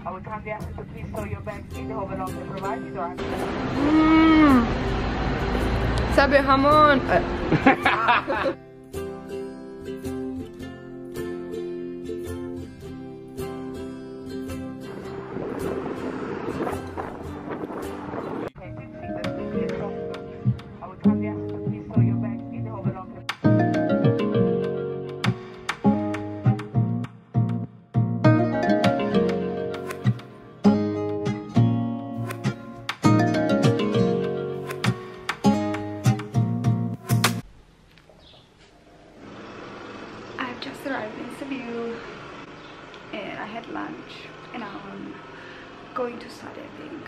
I would kindly ask you to please store your bags in the overlock and provide these or Sabe jamón. Arrived in Seville and I had lunch and I'm going to study, I think.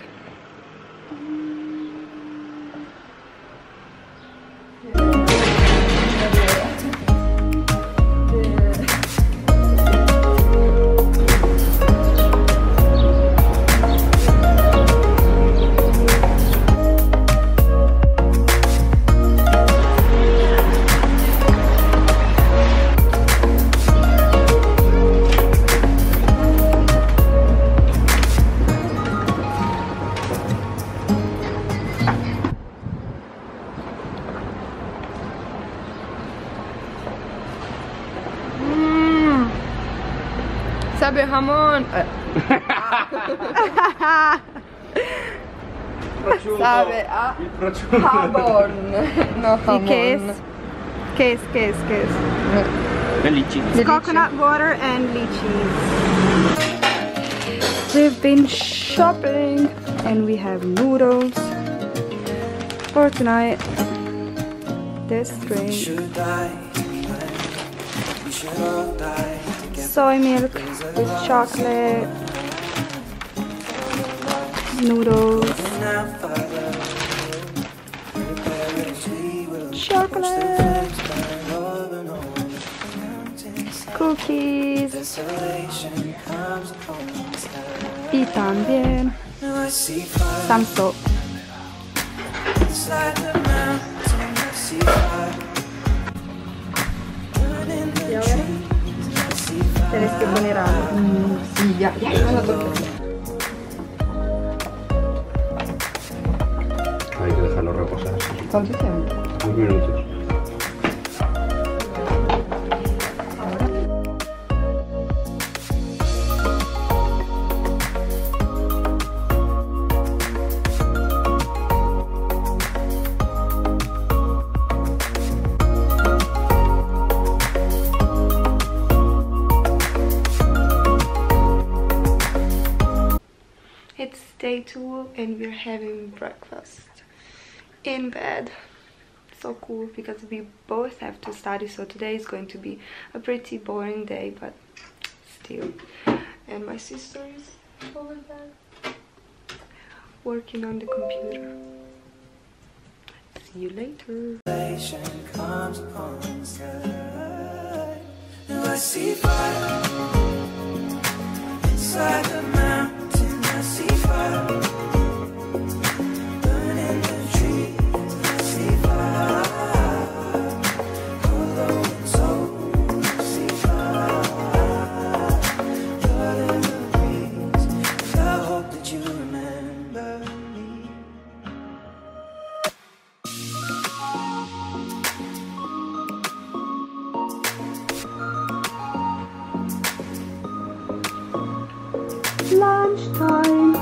Sabe jamón. Sabe a jamón. No jamón. Case. The lychees. Coconut water and lychees. We've been shopping and we have noodles for tonight. This drink. Soy milk with chocolate, noodles, chocolate, cookies y también some soap. Tienes que poner agua. Sí, ya lo toqué. Hay que dejarlo reposar. ¿Cuánto tiempo? 2 minutos. It's day 2 and we're having breakfast in bed. So cool because we both have to study, so today is going to be a pretty boring day, but still. And my sister is over there working on the computer. See you later. I see fire inside the mountain. I see fire burning the trees. I see fire hollow and soul. I see fire blood in the breeze. And I hope that you remember me. Lunchtime.